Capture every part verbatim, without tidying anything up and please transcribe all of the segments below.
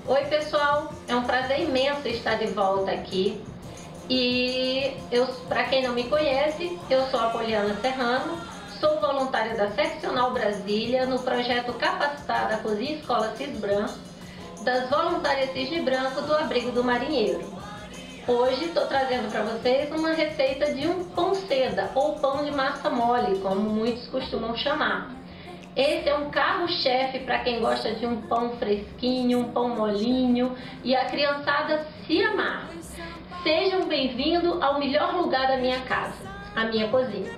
Oi pessoal, é um prazer imenso estar de volta aqui. E eu, para quem não me conhece, eu sou a Poliana Serrano, sou voluntária da Seccional Brasília no projeto Capacitar da Cozinha Escola Cisbran, das voluntárias Cisne Branco do Abrigo do Marinheiro. Hoje estou trazendo para vocês uma receita de um pão seda ou pão de massa mole, como muitos costumam chamar. Esse é um carro-chefe para quem gosta de um pão fresquinho, um pão molinho e a criançada se amar. Sejam bem-vindos ao melhor lugar da minha casa, a minha cozinha.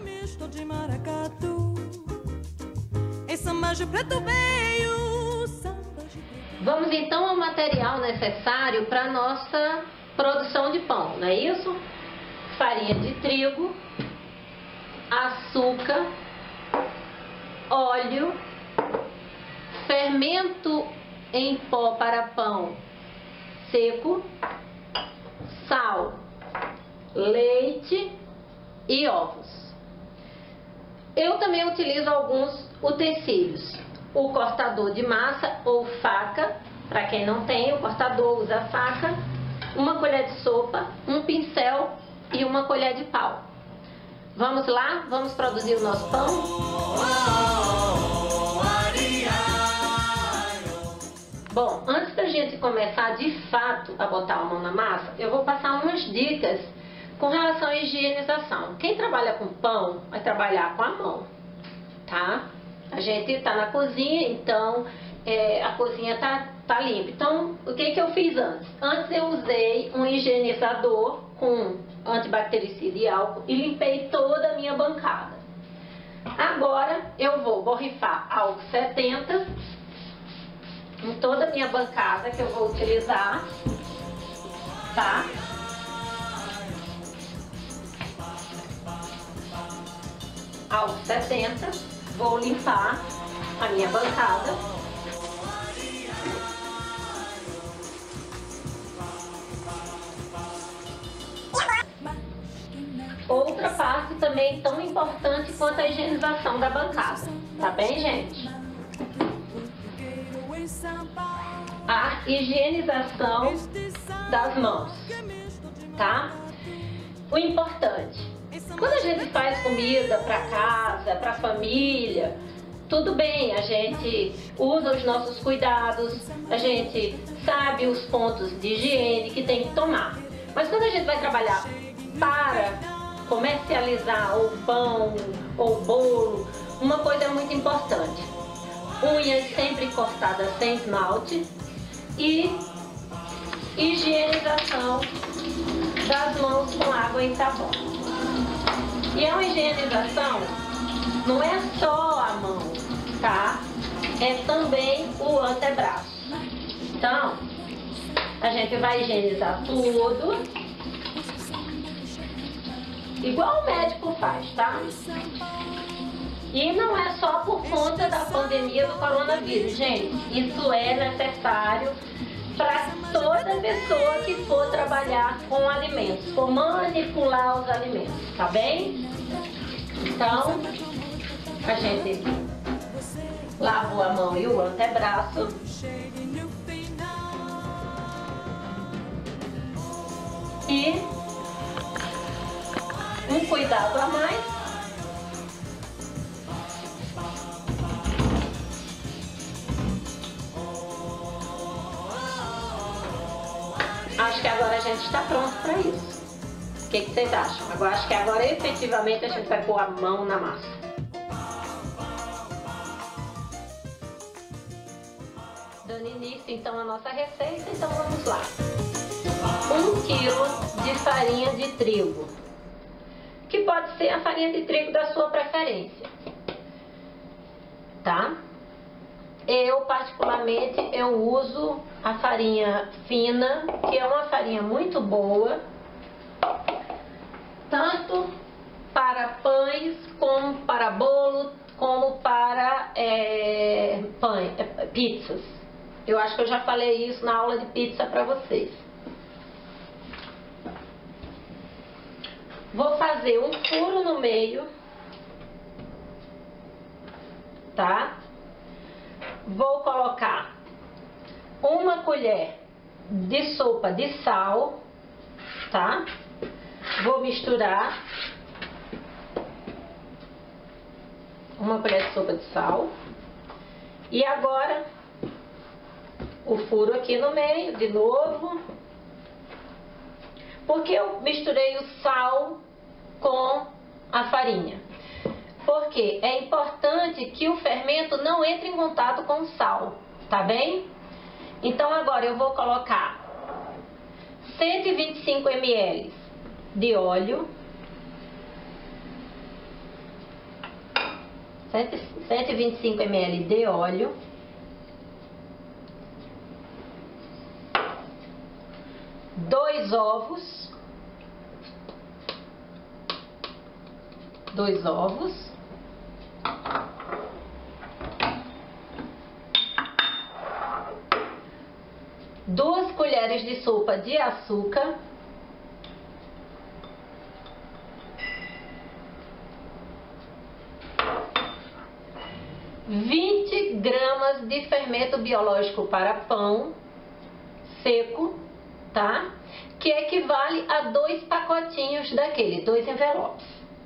Vamos então ao material necessário para a nossa produção de pão, não é isso? Farinha de trigo, açúcar, óleo, fermento em pó para pão seco, sal, leite e ovos. Eu também utilizo alguns utensílios. O cortador de massa ou faca, para quem não tem, o cortador usa faca, uma colher de sopa, um pincel e uma colher de pau. Vamos lá? Vamos produzir o nosso pão? Bom, antes da gente começar de fato a botar a mão na massa, eu vou passar umas dicas com relação à higienização. Quem trabalha com pão vai trabalhar com a mão, tá? A gente está na cozinha, então é, a cozinha tá, tá limpa. Então, o que que eu fiz antes? Antes eu usei um higienizador com antibactericida e álcool e limpei toda a minha bancada. Agora eu vou borrifar álcool setenta em toda a minha bancada que eu vou utilizar, tá? Álcool setenta, vou limpar a minha bancada. Outra parte também tão importante quanto a higienização da bancada, tá bem, gente? A higienização das mãos, tá? O importante, quando a gente faz comida para casa, para família, tudo bem, a gente usa os nossos cuidados, a gente sabe os pontos de higiene que tem que tomar. Mas quando a gente vai trabalhar para comercializar ou pão ou bolo, uma coisa é muito importante: unhas sempre cortadas sem esmalte e higienização das mãos com água e sabão. E a higienização não é só a mão, tá? É também o antebraço. Então, a gente vai higienizar tudo, igual o médico faz, tá? E não é só por conta da pandemia do coronavírus, gente. Isso é necessário para toda pessoa que for trabalhar com alimentos, for manipular os alimentos, tá bem? Então, a gente lavou a mão e o antebraço. E um cuidado a mais. Acho que agora a gente está pronto para isso. O que que vocês acham? Agora, acho que agora efetivamente a gente vai pôr a mão na massa. Dando início então a nossa receita, então vamos lá. Um quilo de farinha de trigo, que pode ser a farinha de trigo da sua preferência, tá? Eu, particularmente, eu uso a farinha fina, que é uma farinha muito boa, tanto para pães, como para bolo, como para é, pães, é, pizzas. Eu acho que eu já falei isso na aula de pizza para vocês. Vou fazer um furo no meio, tá? Vou colocar uma colher de sopa de sal, tá? Vou misturar uma colher de sopa de sal. E agora o furo aqui no meio, de novo. Porque eu misturei o sal com a farinha? Porque é importante que o fermento não entre em contato com o sal, tá bem? Então agora eu vou colocar cento e vinte e cinco mililitros de óleo, cento e vinte e cinco mililitros de óleo, dois ovos, dois ovos, duas colheres de sopa de açúcar, vinte gramas de fermento biológico para pão seco, tá? Que equivale a dois pacotinhos daquele, dois envelopes.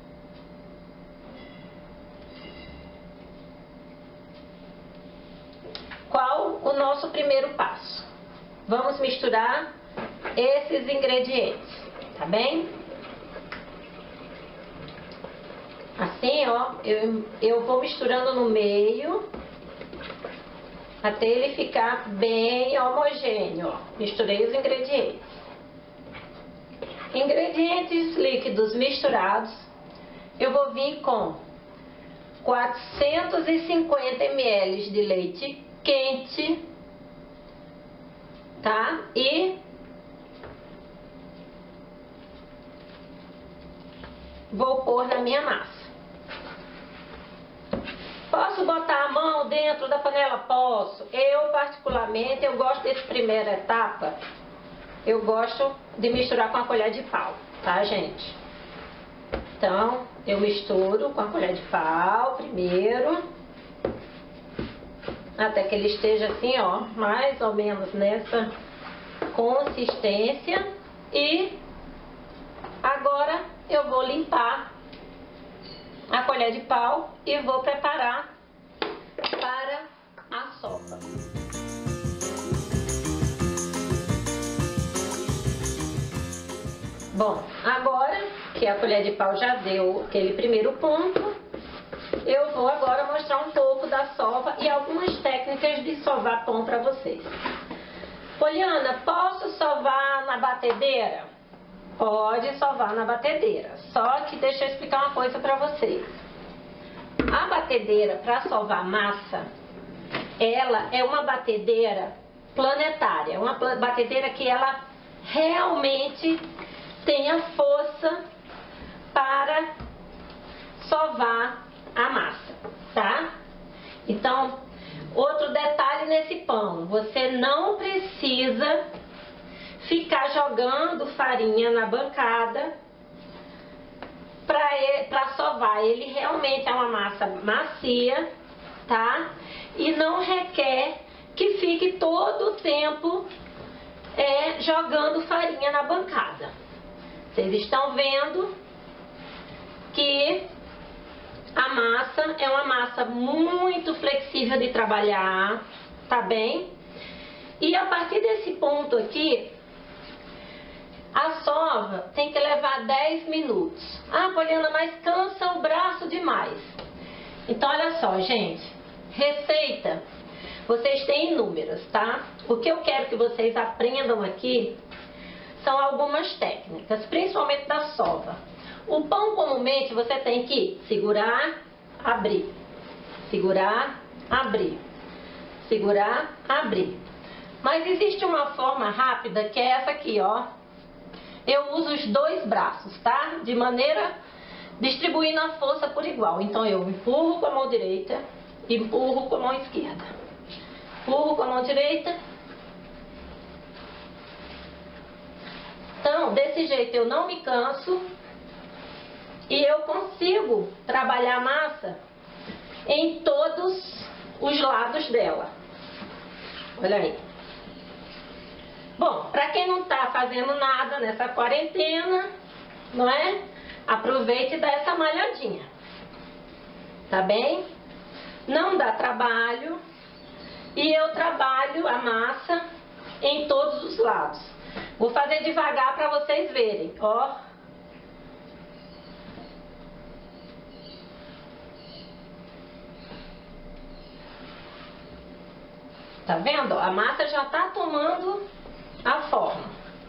Qual o nosso primeiro passo? Vamos misturar esses ingredientes, tá bem? Assim, ó, eu, eu vou misturando no meio até ele ficar bem homogêneo, ó. Misturei os ingredientes. Ingredientes líquidos misturados, eu vou vir com quatrocentos e cinquenta mililitros de leite quente, tá? E vou pôr na minha massa. Posso botar a mão dentro da panela? Posso. Eu, particularmente, eu gosto dessa primeira etapa. Eu gosto de misturar com a colher de pau, tá, gente? Então, eu misturo com a colher de pau primeiro, até que ele esteja assim, ó, mais ou menos nessa consistência. E agora eu vou limpar a colher de pau e vou preparar para a sopa. Bom, agora que a colher de pau já deu aquele primeiro ponto, eu vou agora mostrar um pouco da sova e algumas técnicas de sovar pão para vocês. Poliana, posso sovar na batedeira? Pode sovar na batedeira, só que deixa eu explicar uma coisa para vocês. A batedeira para sovar massa, ela é uma batedeira planetária, uma batedeira que ela realmente tem a força para sovar a massa, tá? Então, outro detalhe nesse pão, você não precisa ficar jogando farinha na bancada para sovar. Ele realmente é uma massa macia, tá? E não requer que fique todo o tempo é, jogando farinha na bancada. Vocês estão vendo que a massa é uma massa muito flexível de trabalhar, tá bem? E a partir desse ponto aqui, a sova tem que levar dez minutos. Ah, Poliana, mas cansa o braço demais. Então, olha só, gente. Receita, vocês têm inúmeras, tá? O que eu quero que vocês aprendam aqui são algumas técnicas, principalmente da sova. O pão, comumente, você tem que segurar, abrir. Segurar, abrir. Segurar, abrir. Mas existe uma forma rápida que é essa aqui, ó. Eu uso os dois braços, tá? De maneira distribuindo a força por igual. Então eu empurro com a mão direita e empurro com a mão esquerda. Empurro com a mão direita. Então, desse jeito eu não me canso e eu consigo trabalhar a massa em todos os lados dela. Olha aí. Bom, para quem não está fazendo nada nessa quarentena, não é? Aproveite e dá essa malhadinha, tá bem? Não dá trabalho e eu trabalho a massa em todos os lados. Vou fazer devagar para vocês verem, ó. Tá vendo? A massa já tá tomando a forma.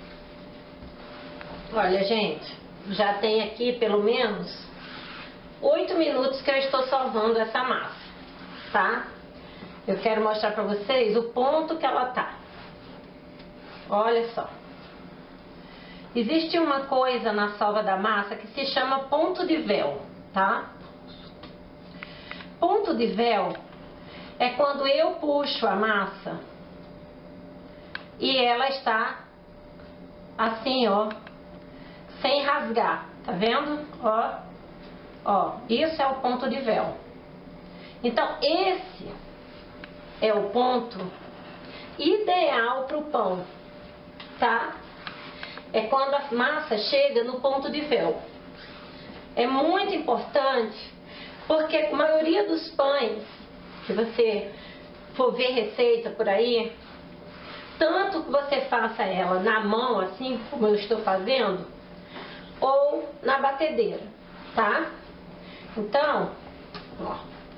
Olha, gente, já tem aqui pelo menos oito minutos que eu estou sovando essa massa, tá? Eu quero mostrar pra vocês o ponto que ela tá. Olha só. Existe uma coisa na sova da massa que se chama ponto de véu, tá? Ponto de véu é quando eu puxo a massa e ela está assim, ó, sem rasgar, tá vendo? Ó, ó, isso é o ponto de véu. Então, esse é o ponto ideal para o pão, tá? É quando a massa chega no ponto de véu. É muito importante, porque a maioria dos pães que você for ver receita por aí, tanto que você faça ela na mão, assim como eu estou fazendo, ou na batedeira, tá? Então, ó.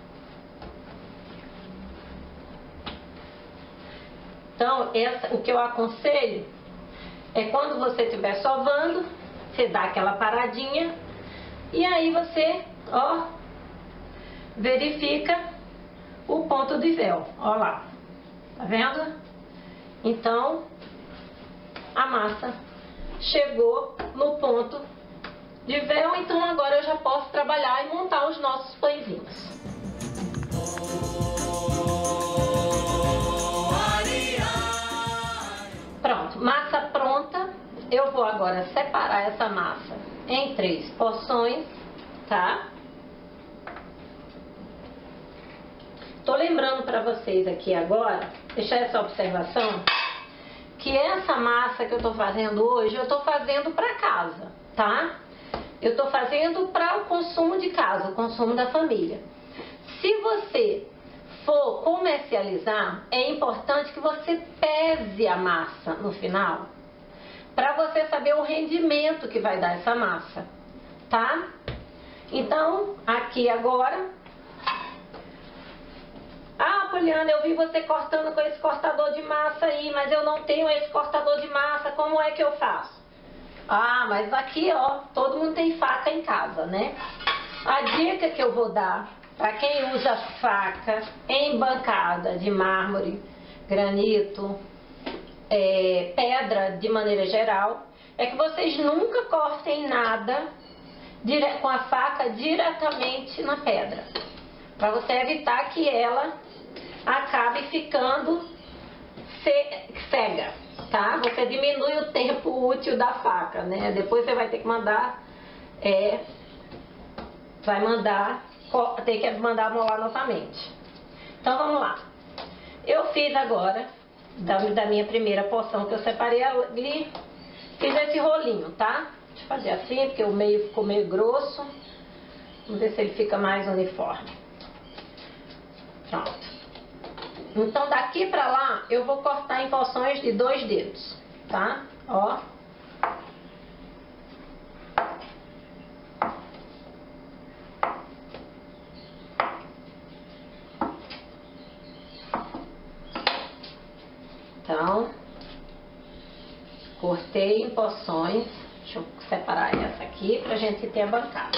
Então, essa, o que eu aconselho é quando você estiver sovando, você dá aquela paradinha e aí você, ó, verifica o ponto de véu, ó lá, tá vendo? Então, a massa chegou no ponto de véu, então agora eu já posso trabalhar e montar os nossos pãezinhos. Pronto, massa pronta. Eu vou agora separar essa massa em três porções, tá? Tô lembrando para vocês aqui agora, deixar essa observação, que essa massa que eu tô fazendo hoje, eu tô fazendo para casa, tá? Eu tô fazendo para o consumo de casa, o consumo da família. Se você for comercializar, é importante que você pese a massa no final, para você saber o rendimento que vai dar essa massa, tá? Então, aqui agora... Ah, Poliana, eu vi você cortando com esse cortador de massa aí, mas eu não tenho esse cortador de massa, como é que eu faço? Ah, mas aqui, ó, todo mundo tem faca em casa, né? A dica que eu vou dar para quem usa faca embancada de mármore, granito, é, pedra de maneira geral, é que vocês nunca cortem nada dire- com a faca diretamente na pedra, para você evitar que ela acabe ficando cega, tá? Você diminui o tempo útil da faca, né? Depois você vai ter que mandar, é, vai mandar, ter que mandar molar novamente. Então vamos lá. Eu fiz agora, da, da minha primeira porção que eu separei ali, fiz esse rolinho, tá? Deixa eu fazer assim, porque o meio ficou meio grosso. Vamos ver se ele fica mais uniforme. Pronto. Então daqui pra lá eu vou cortar em porções de dois dedos, tá? Ó. Então, cortei em porções. Deixa eu separar essa aqui pra gente ter a bancada.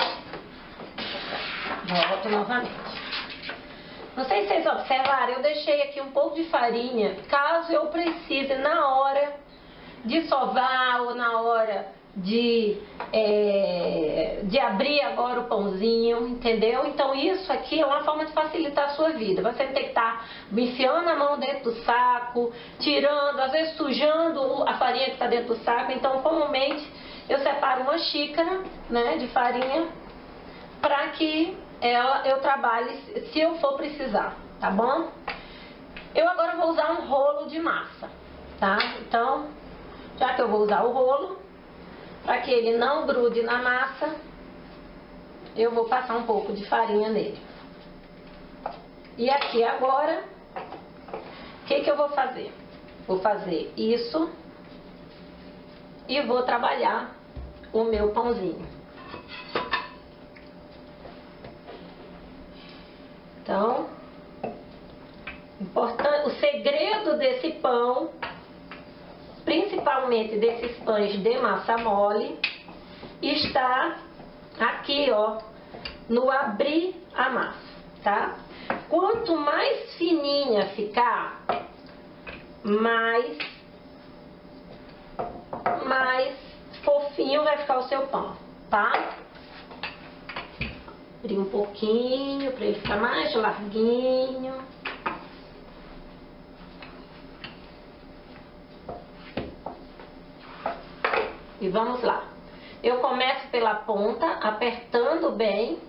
Volto novamente. Não sei se vocês observaram, eu deixei aqui um pouco de farinha, caso eu precise na hora de sovar ou na hora de, é, de abrir agora o pãozinho, entendeu? Então isso aqui é uma forma de facilitar a sua vida. Você não tem que estar enfiando a mão dentro do saco, tirando, às vezes sujando a farinha que está dentro do saco. Então comumente eu separo uma xícara, né, de farinha para que ela, eu trabalhe se eu for precisar, tá bom? Eu agora vou usar um rolo de massa, tá? Então, já que eu vou usar o rolo, para que ele não grude na massa, eu vou passar um pouco de farinha nele. E aqui agora, o que que eu vou fazer? Vou fazer isso e vou trabalhar o meu pãozinho. Então, importante, o segredo desse pão, principalmente desses pães de massa mole, está aqui, ó, no abrir a massa, tá? Quanto mais fininha ficar, mais, mais fofinho vai ficar o seu pão, tá? Abrir um pouquinho para ele ficar mais larguinho. E vamos lá. Eu começo pela ponta, apertando bem,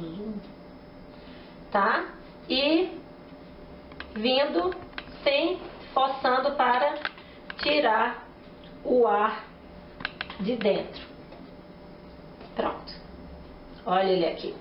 tá? E vindo sem, forçando para tirar o ar de dentro. Pronto. Olha ele aqui.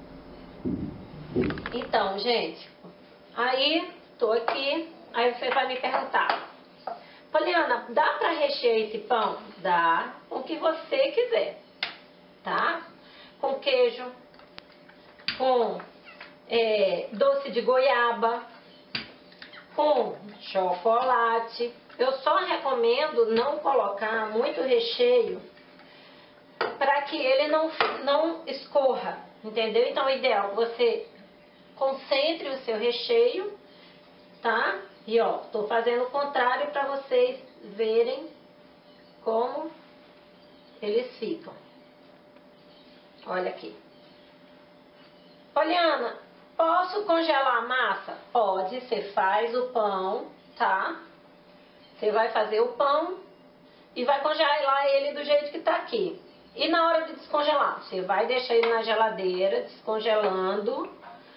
Então, gente, aí tô aqui, aí você vai me perguntar: Poliana, dá pra rechear esse pão? Dá, com o que você quiser, tá? Com queijo, com é, doce de goiaba, com chocolate. Eu só recomendo não colocar muito recheio para que ele não, não escorra, entendeu? Então, o ideal é que você concentre o seu recheio, tá? E ó, tô fazendo o contrário para vocês verem como eles ficam. Olha aqui. Poliana, posso congelar a massa? Pode, você faz o pão, tá? Você vai fazer o pão e vai congelar ele do jeito que tá aqui. E na hora de descongelar, você vai deixar ele na geladeira, descongelando,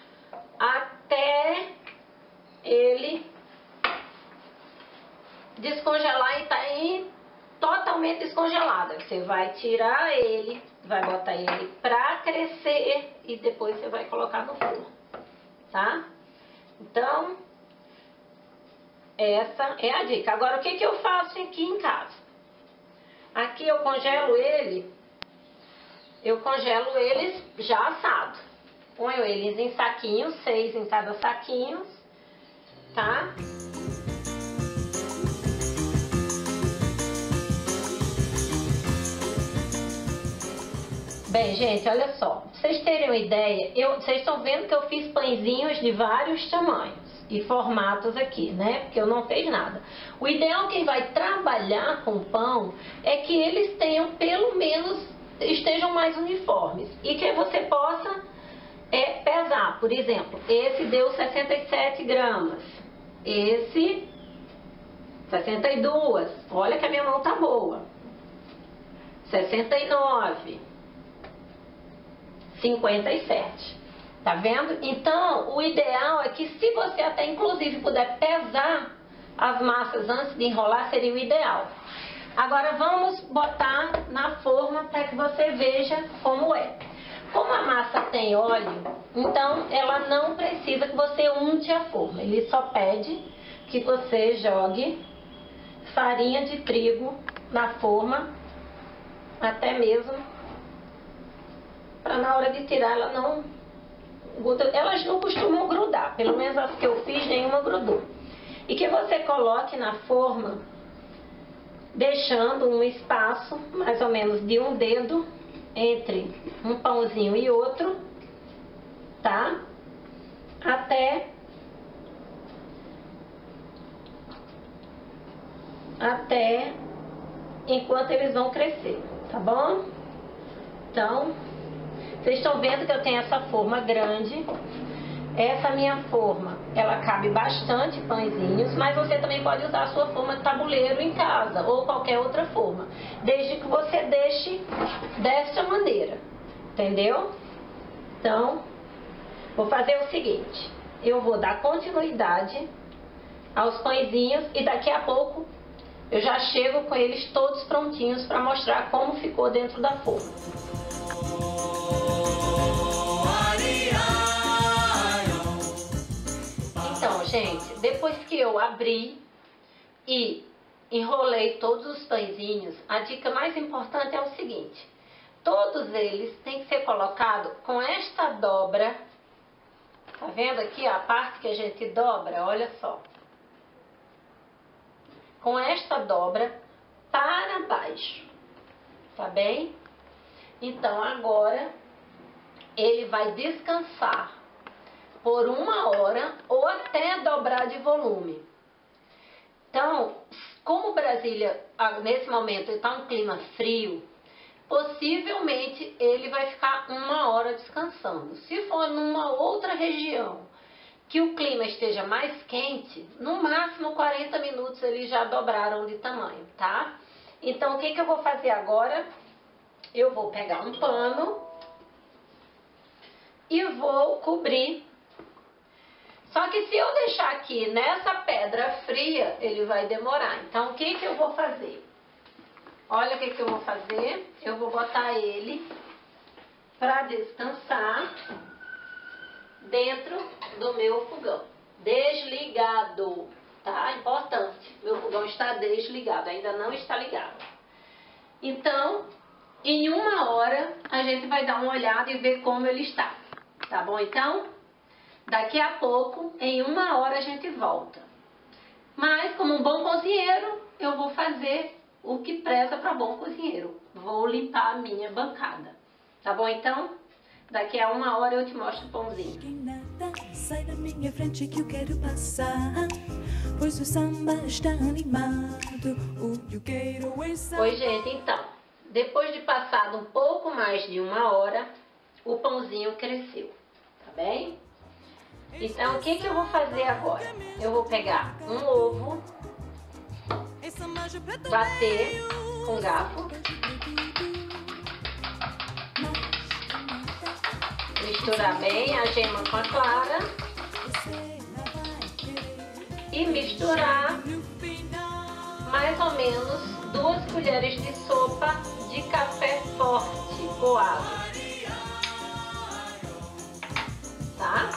até ele descongelar e tá aí totalmente descongelado. Você vai tirar ele, vai botar ele pra crescer e depois você vai colocar no forno, tá? Então, essa é a dica. Agora, o que que eu faço aqui em casa? Aqui eu congelo ele, eu congelo eles já assado. Ponho eles em saquinhos, seis em cada saquinho, tá? Bem, gente, olha só, pra vocês terem uma ideia, eu, vocês estão vendo que eu fiz pãezinhos de vários tamanhos e formatos aqui, né? Porque eu não fiz nada. O ideal, quem vai trabalhar com pão, é que eles tenham, pelo menos, estejam mais uniformes. E que você possa é, pesar. Por exemplo, esse deu sessenta e sete gramas. Esse, sessenta e dois. Olha que a minha mão tá boa. sessenta e nove. cinquenta e sete. Tá vendo? Então, o ideal é que, se você até inclusive puder pesar as massas antes de enrolar, seria o ideal. Agora vamos botar na forma para que você veja como é. Como a massa tem óleo, então ela não precisa que você unte a forma. Ele só pede que você jogue farinha de trigo na forma, até mesmo para na hora de tirar ela não... Elas não costumam grudar, pelo menos as que eu fiz, nenhuma grudou. E que você coloque na forma, deixando um espaço, mais ou menos de um dedo, entre um pãozinho e outro, tá? Até... Até enquanto eles vão crescer, tá bom? Então... Vocês estão vendo que eu tenho essa forma grande. Essa minha forma, ela cabe bastante pãezinhos, mas você também pode usar a sua forma de tabuleiro em casa, ou qualquer outra forma, desde que você deixe desta maneira, entendeu? Então, vou fazer o seguinte, eu vou dar continuidade aos pãezinhos e daqui a pouco eu já chego com eles todos prontinhos para mostrar como ficou dentro da forma. Então, gente, depois que eu abri e enrolei todos os pãezinhos, a dica mais importante é o seguinte: todos eles têm que ser colocados com esta dobra. Tá vendo aqui a parte que a gente dobra? Olha só. Com esta dobra para baixo. Tá bem? Então agora ele vai descansar por uma hora ou até dobrar de volume. Então, como Brasília nesse momento está um clima frio, possivelmente ele vai ficar uma hora descansando. Se for numa outra região que o clima esteja mais quente, no máximo quarenta minutos eles já dobraram de tamanho, tá? Então o que que eu vou fazer agora? Eu vou pegar um pano e vou cobrir. Só que se eu deixar aqui nessa pedra fria, ele vai demorar. Então o que que eu vou fazer? Olha o que que eu vou fazer. Eu vou botar ele para descansar dentro do meu fogão. Desligado, tá? Importante. Meu fogão está desligado, ainda não está ligado. Então, em uma hora, a gente vai dar uma olhada e ver como ele está. Tá bom? Então, daqui a pouco, em uma hora, a gente volta. Mas, como um bom cozinheiro, eu vou fazer o que preza para bom cozinheiro. Vou limpar a minha bancada. Tá bom, então? Daqui a uma hora eu te mostro o pãozinho. Sai da minha frente que eu quero passar, pois o samba está animado. O eu quero é samba. Oi, gente, então, depois de passado um pouco mais de uma hora, o pãozinho cresceu, tá bem? Então, o que que eu vou fazer agora? Eu vou pegar um ovo, bater com garfo, misturar bem a gema com a clara e misturar mais ou menos duas colheres de sopa de café forte coado, tá?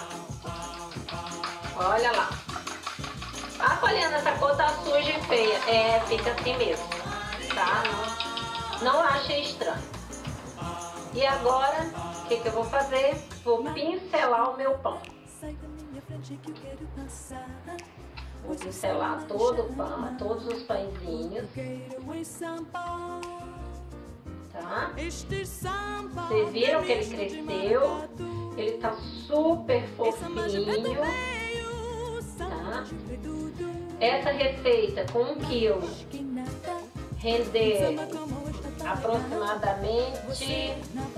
Olha lá. Ah, Poliana, essa cor tá suja e feia. É, fica assim mesmo, tá? Não, não achem estranho. E agora, o que que eu vou fazer? Vou pincelar o meu pão. Vou pincelar todo o pão, todos os pãezinhos. Tá? Vocês viram que ele cresceu? Ele tá super fofinho. Tá? Essa receita com um quilo render aproximadamente,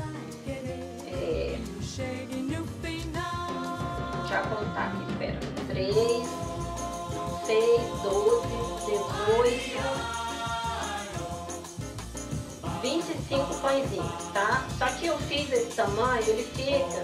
é, já contar aqui, espera, três, seis, doze, dezoito, vinte e cinco pãezinhos, tá? Só que eu fiz esse tamanho, ele fica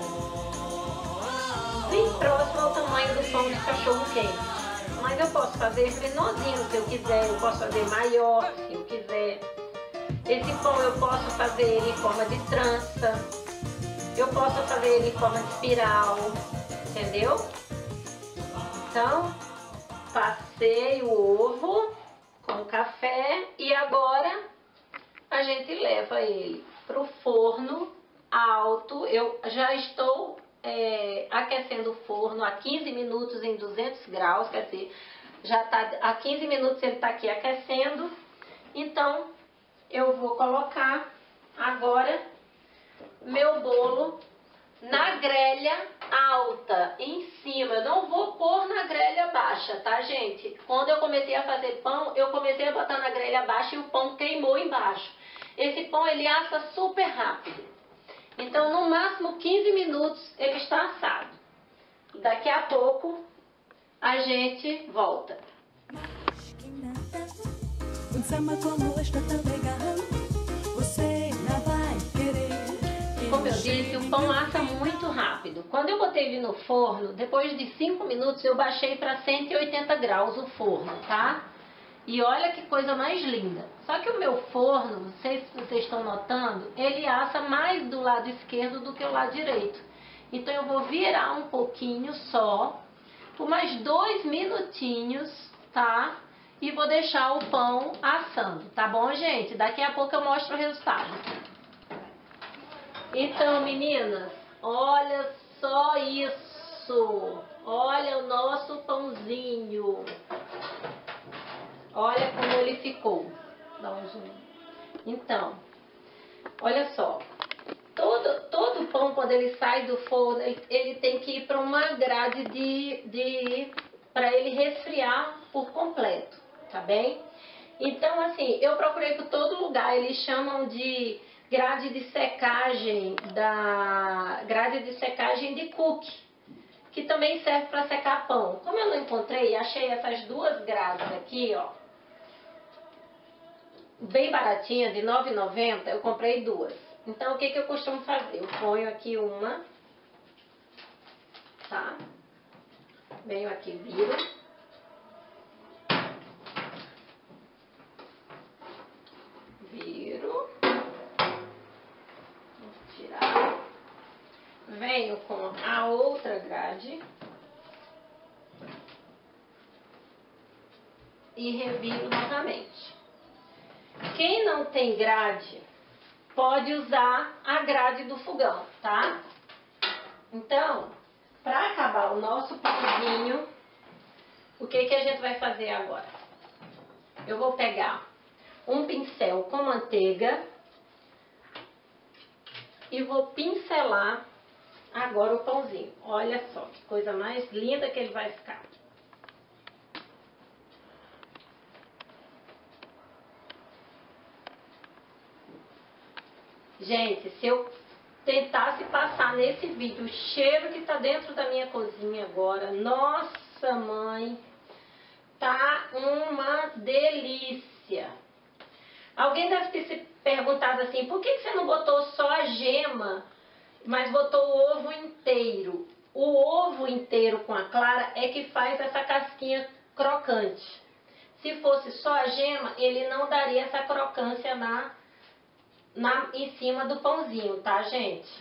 bem próximo ao tamanho do pão de cachorro quente. Mas eu posso fazer menorzinho se eu quiser, eu posso fazer maior se eu quiser. Esse pão eu posso fazer ele em forma de trança, eu posso fazer ele em forma de espiral, entendeu? Então, passei o ovo com café e agora a gente leva ele para o forno alto. Eu já estou é, aquecendo o forno há quinze minutos em duzentos graus, quer dizer, já tá, há quinze minutos ele está aqui aquecendo. Então, eu vou colocar agora meu bolo na grelha alta, em cima. Eu não vou pôr na grelha baixa, tá, gente? Quando eu comecei a fazer pão, eu comecei a botar na grelha baixa e o pão queimou embaixo. Esse pão, ele assa super rápido. Então, no máximo quinze minutos, ele está assado. Daqui a pouco, a gente volta. Um samba como este tá legal, você não vai querer. Como eu disse, o pão assa muito rápido. Quando eu botei ele no forno, depois de cinco minutos eu baixei para cento e oitenta graus o forno, tá? E olha que coisa mais linda. Só que o meu forno, não sei se vocês estão notando, ele assa mais do lado esquerdo do que o lado direito. Então eu vou virar um pouquinho só, por mais dois minutinhos, tá? E vou deixar o pão assando, tá bom, gente? Daqui a pouco eu mostro o resultado. Então, meninas, olha só isso. Olha o nosso pãozinho. Olha como ele ficou. Dá um zoom. Então, olha só. Todo, todo pão, quando ele sai do forno, ele, ele tem que ir para uma grade de, de para ele resfriar por completo, tá bem? Então, assim, eu procurei por todo lugar. Eles chamam de grade de secagem, da grade de secagem de cookie, que também serve para secar pão. Como eu não encontrei, achei essas duas grades aqui, ó, bem baratinha, de nove reais e noventa centavos, eu comprei duas. Então, o que que eu costumo fazer? Eu ponho aqui uma, tá? Venho aqui, viro. Viro. Vou tirar. Venho com a outra grade. E reviro novamente. Quem não tem grade, pode usar a grade do fogão, tá? Então, para acabar o nosso pãozinho, o que que a gente vai fazer agora? Eu vou pegar um pincel com manteiga e vou pincelar agora o pãozinho. Olha só que coisa mais linda que ele vai ficar. Gente, se eu tentasse passar nesse vídeo o cheiro que tá dentro da minha cozinha agora, nossa mãe, tá uma delícia. Alguém deve ter se perguntado assim, por que você não botou só a gema, mas botou o ovo inteiro? O ovo inteiro com a clara é que faz essa casquinha crocante. Se fosse só a gema, ele não daria essa crocância na Na, em cima do pãozinho, tá, gente?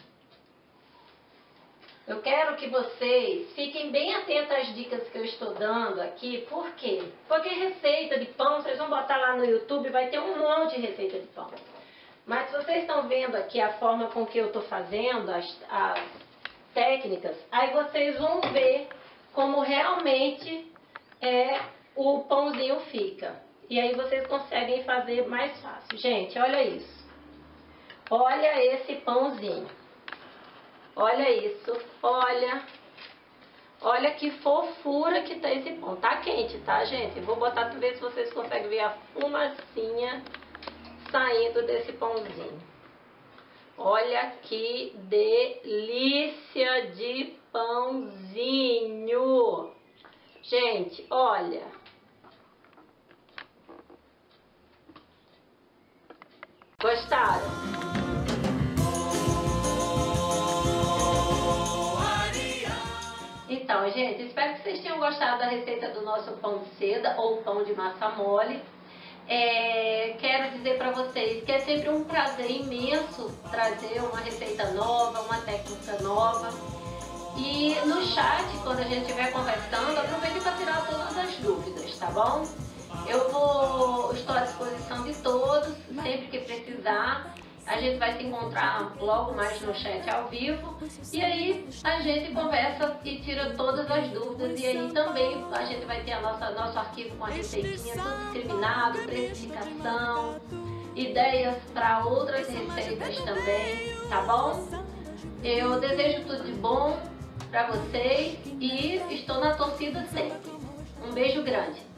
Eu quero que vocês fiquem bem atentos às dicas que eu estou dando aqui. Por quê? Porque receita de pão, vocês vão botar lá no YouTube, vai ter um monte de receita de pão. Mas se vocês estão vendo aqui a forma com que eu estou fazendo, as, as técnicas, aí vocês vão ver como realmente é, o pãozinho fica. E aí vocês conseguem fazer mais fácil. Gente, olha isso. Olha esse pãozinho. Olha isso. Olha. Olha que fofura que tá esse pão. Tá quente, tá, gente? Vou botar para ver se vocês conseguem ver a fumacinha saindo desse pãozinho. Olha que delícia de pãozinho. Gente, olha. Gostaram? Então, gente, espero que vocês tenham gostado da receita do nosso pão de seda ou pão de massa mole. É, quero dizer para vocês que é sempre um prazer imenso trazer uma receita nova, uma técnica nova. E no chat, quando a gente estiver conversando, aproveite para tirar todas as dúvidas, tá bom? Eu vou, estou à disposição de todos, sempre que precisar. A gente vai se encontrar logo mais no chat ao vivo. E aí a gente conversa e tira todas as dúvidas. E aí também a gente vai ter a nossa, nosso arquivo com a receitinha, tudo discriminado, precificação, ideias para outras receitas também, tá bom? Eu desejo tudo de bom para vocês e estou na torcida sempre. Um beijo grande.